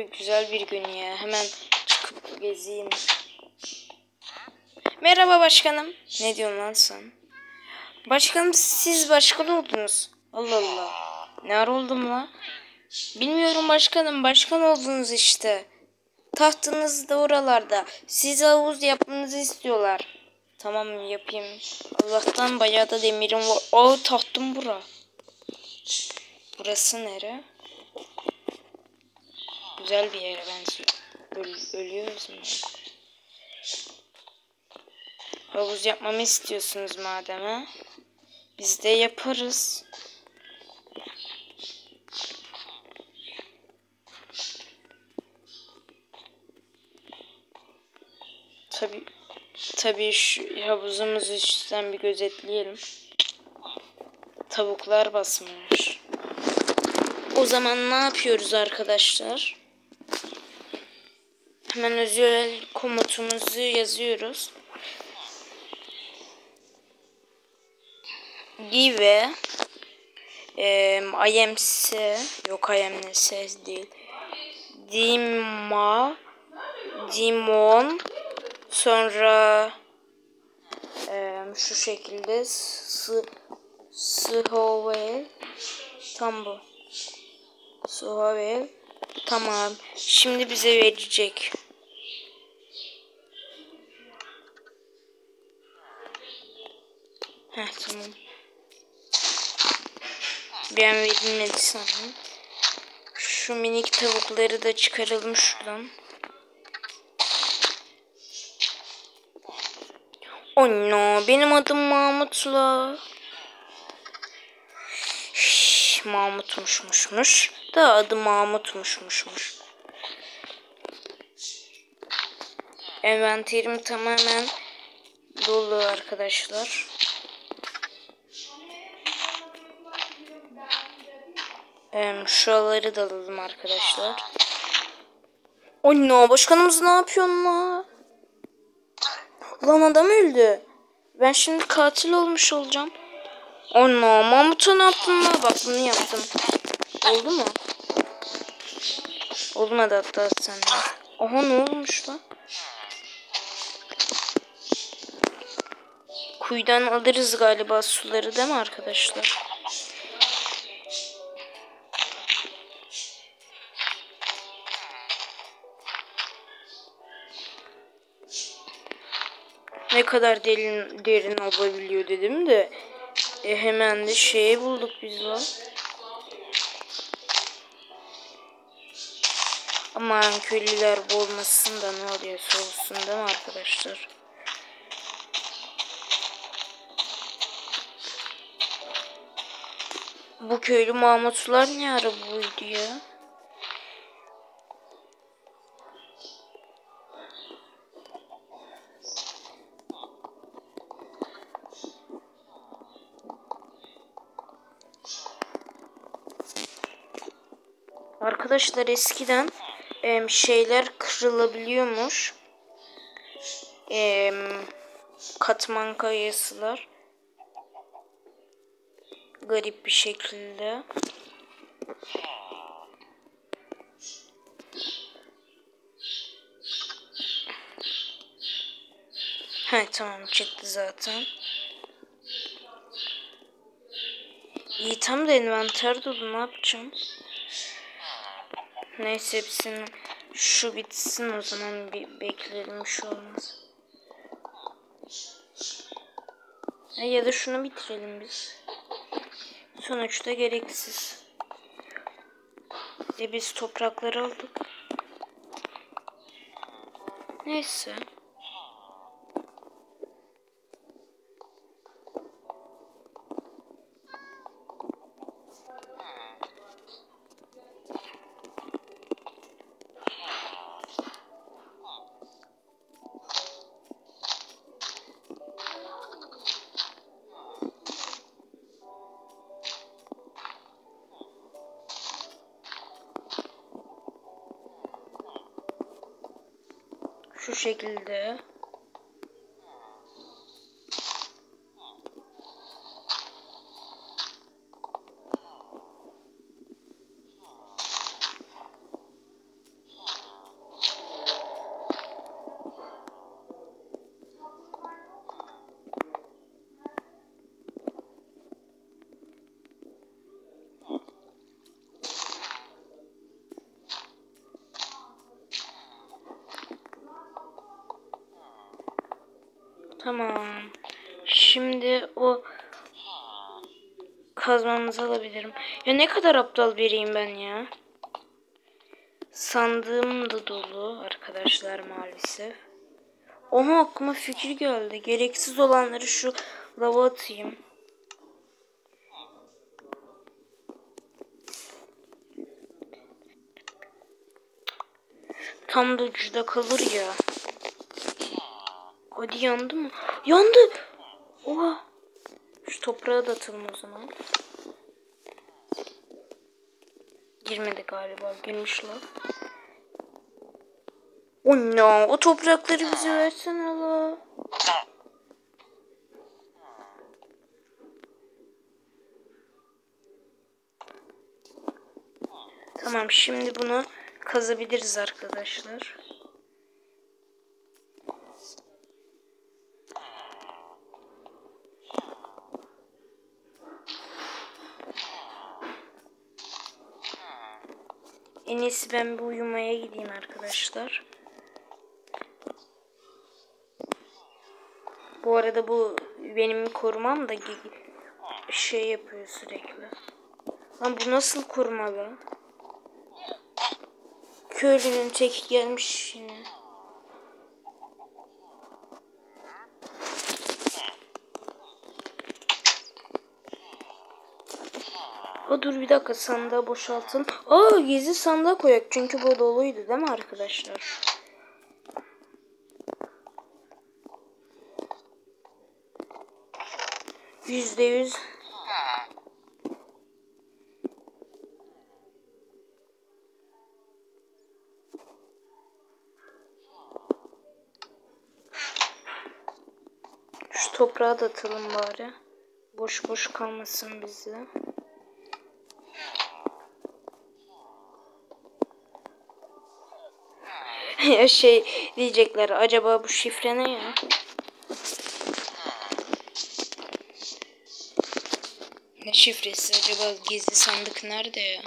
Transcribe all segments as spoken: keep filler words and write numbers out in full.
Oy güzel bir gün ya. Hemen çıkıp gezeyim. Merhaba başkanım. Ne diyorsun lan sen? Başkanım siz başkan oldunuz. Allah Allah. Ne ara oldum la? Bilmiyorum başkanım. Başkan oldunuz işte. Tahtınız da oralarda. Size havuz yapmanızı istiyorlar. Tamam yapayım. Allah'tan bayağı da demirim var. Aa tahtım bura. Burası nere? Güzel bir yere benziyor. Öl ölüyoruz mu? Havuz yapmamı istiyorsunuz madem ha? Biz de yaparız. Tabii tabii şu havuzumuzu üstten bir gözetleyelim. Tavuklar basmış. O zaman ne yapıyoruz arkadaşlar? Hemen özel komutumuzu yazıyoruz. Give e, imc yok imc değil. Dima Dimon sonra e, şu şekilde s Sıhovel tam bu. Sıhovel tamam. Şimdi bize verecek. Heh tamam. Ben verilmedi sanırım. Şu minik tavukları da çıkaralım şuradan. Oh no, benim adım Mahmut'la. Şş, Mahmut'muşmuşmuş. Da adı Mahmut'muşmuşmuş. Envanterim tamamen dolu arkadaşlar. Ee, şuraları da alalım arkadaşlar. Oh no, başkanımız ne yapıyorsun la? Lan adam öldü. Ben şimdi katil olmuş olacağım. Oh no, Mahmut'a ne yaptın la? Bak bunu yaptım. Oldu mu? Olmadı hatta sende. Aha ne olmuş lan? Kuyudan alırız galiba suları değil mi arkadaşlar? Ne kadar derin, derin olabiliyor dedim de e, hemen de şeyi bulduk biz lan. Aman köylüler boğulmasın da ne oluyorsa olsun değil mi arkadaşlar? Bu köylü Mahmutlar ne ara buydu ya? Arkadaşlar eskiden e, şeyler kırılabiliyormuş. E, katman kayasılar. Garip bir şekilde. He tamam çıktı zaten. İyi tam da envanter dolu ne yapacağım? Neyse hepsinin şu bitsin o zaman bir bekleyelim şu olmaz. E, ya da şunu bitirelim biz. Sonuçta gereksiz. E biz toprakları aldık. Neyse. Şu şekilde. Tamam. Şimdi o kazmamızı alabilirim. Ya ne kadar aptal biriyim ben ya. Sandığım da dolu arkadaşlar maalesef. Oha aklıma fikir geldi. Gereksiz olanları şu lava atayım. Tam da ucuda kalır ya. Hadi yandı mı? Yandı. Oha. Şu toprağa da atalım o zaman. Girmedi galiba. Girmiş lan. Oh no. O toprakları bize versene la. Tamam şimdi bunu kazabiliriz arkadaşlar. En iyisi ben bir uyumaya gideyim arkadaşlar. Bu arada bu benim korumam da şey yapıyor sürekli. Lan bu nasıl korumalı? Köylünün tek gelmiş yine. Aa, dur bir dakika sandığı boşaltın. Aa gizli sandığa koyak çünkü bu doluydu değil mi arkadaşlar? Yüzde yüz. Şu toprağı da atalım bari. Boş boş kalmasın bize. Ya şey diyecekler acaba bu şifre ne ya? Ne şifresi acaba, gizli sandık nerede ya?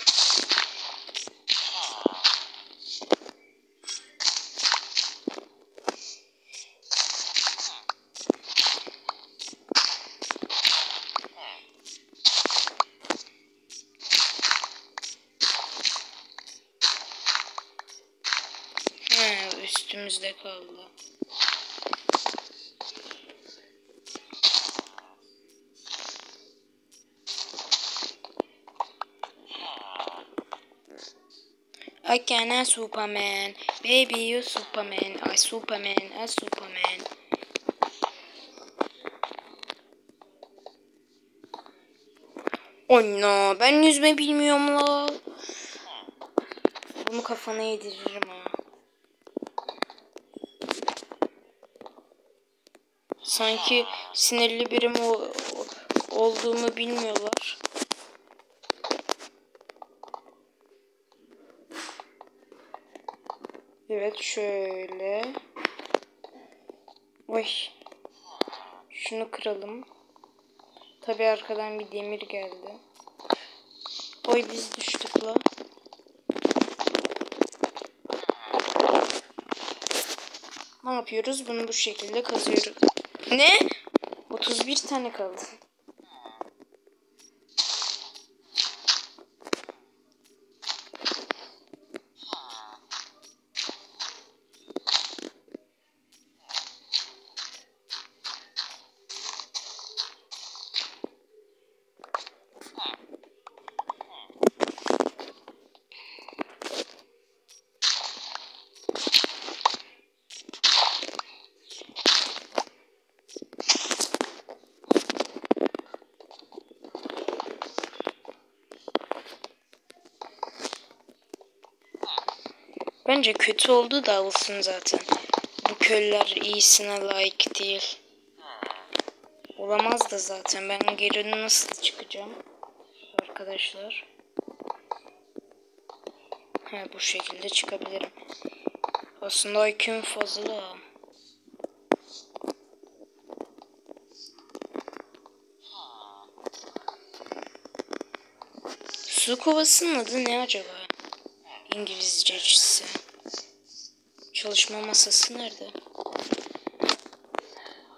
He, üstümüzde kaldı. I can a Superman, baby you Superman, I Superman, I Superman. Oh no, ben yüzme bilmiyorum la. Bunu kafana yediririm ha. Sanki sinirli birim o, o, olduğumu bilmiyorlar. Evet şöyle. Oy. Şunu kıralım. Tabii arkadan bir demir geldi. Oy biz düştük la. Ne yapıyoruz? Bunu bu şekilde kazıyoruz. Ne? otuz bir tane kaldı. Bence kötü oldu da olsun zaten. Bu köylüler iyisine layık değil. Olamaz da zaten. Ben geri nasıl çıkacağım? Arkadaşlar. He, bu şekilde çıkabilirim. Aslında I Q'm fazla. Su kovasının adı ne acaba? İngilizcesi. Çalışma masası nerede?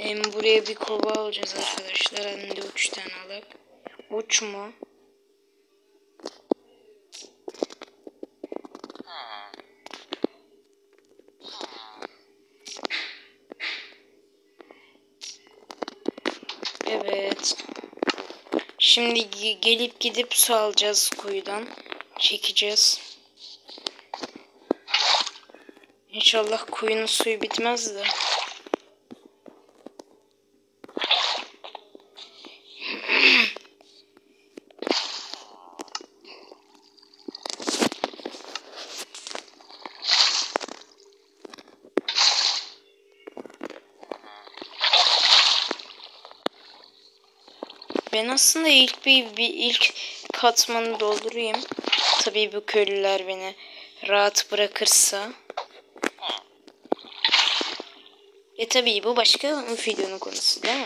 Em, buraya bir kova alacağız arkadaşlar. Hem de üç tane alıp. Uç mu? Evet. Şimdi gelip gidip su alacağız kuyudan. Çekeceğiz. İnşallah kuyunun suyu bitmez de. Ben aslında ilk bir, bir ilk katmanı doldurayım. Tabii bu köylüler beni rahat bırakırsa. E tabii bu başka videonun konusu değil mi?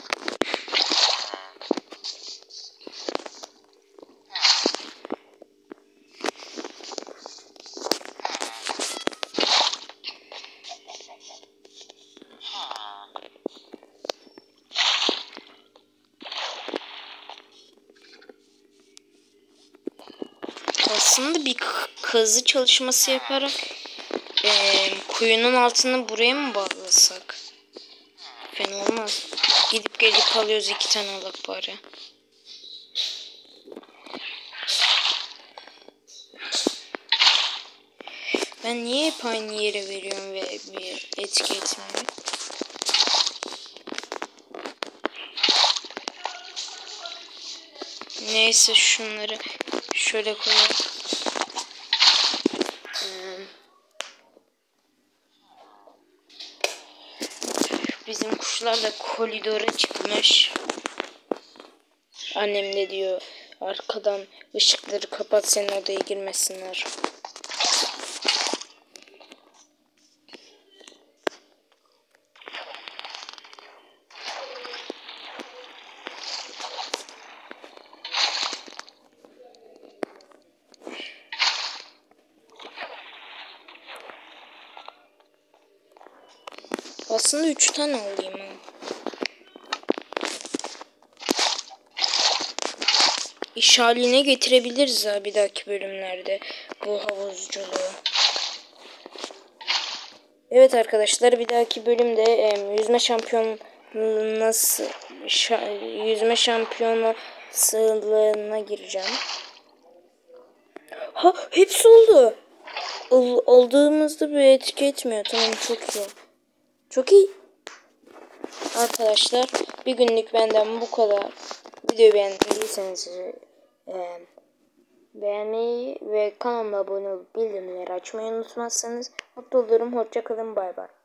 Aslında bir kazı çalışması yaparak e, kuyunun altını buraya mı bağlasak? Fena olmaz. Gidip gelip alıyoruz iki tane alıp bari. Ben niye hep aynı yere veriyorum ve bir etki etmiyor? Neyse şunları şöyle koyalım. Bizim kuşlar da koridora çıkmış. Annem de diyor arkadan ışıkları kapat, senin odaya girmesinler. Aslında üç tane alayım ha. İş haline getirebiliriz ha bir dahaki bölümlerde bu havuzculuğu. Evet arkadaşlar, bir dahaki bölümde e, yüzme şampiyon nasıl şa, yüzme şampiyonasılığına gireceğim. Ha, hepsi oldu. Ol, olduğumuzda bir etki etmiyor. Tamam, çok iyi. Çok iyi. Arkadaşlar, bir günlük benden bu kadar. Videoyu beğendiyseniz e, beğenmeyi ve kanalıma abone olup bildirimleri açmayı unutmazsanız mutlu olurum. Hoşça kalın. Bay bay.